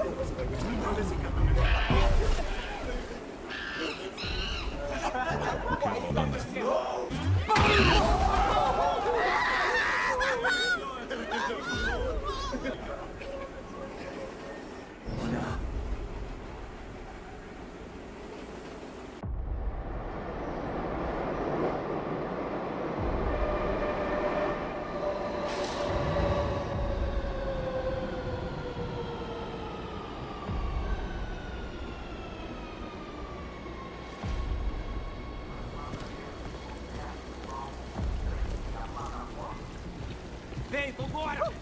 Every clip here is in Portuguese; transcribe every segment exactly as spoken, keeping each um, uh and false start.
Vem, vambora!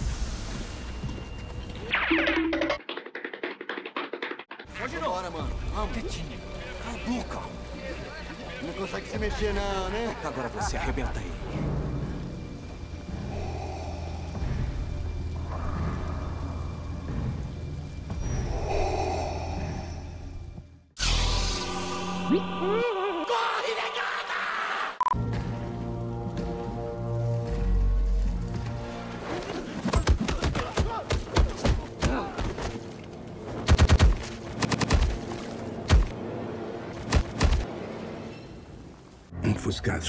Pode não. Bora, mano. Vamos. Quietinho. Cala a boca. Não consegue se mexer não, né? Agora você arrebenta aí. Corre, negada! Enfoscado.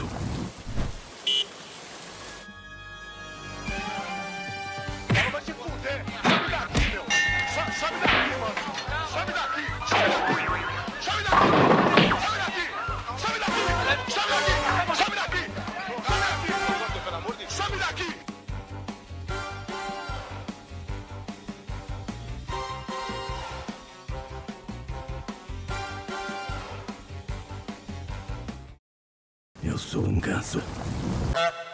Ela vai te fuder! Sobe daqui, meu! So- Sobe daqui, mano! Sobe daqui! Sobe daqui! Sobe daqui! Sobe daqui! Sobe daqui! Sobe daqui! Sobe daqui! Sobe daqui! Pelo amor de Deus! Sobe daqui! Eu sou um ganso.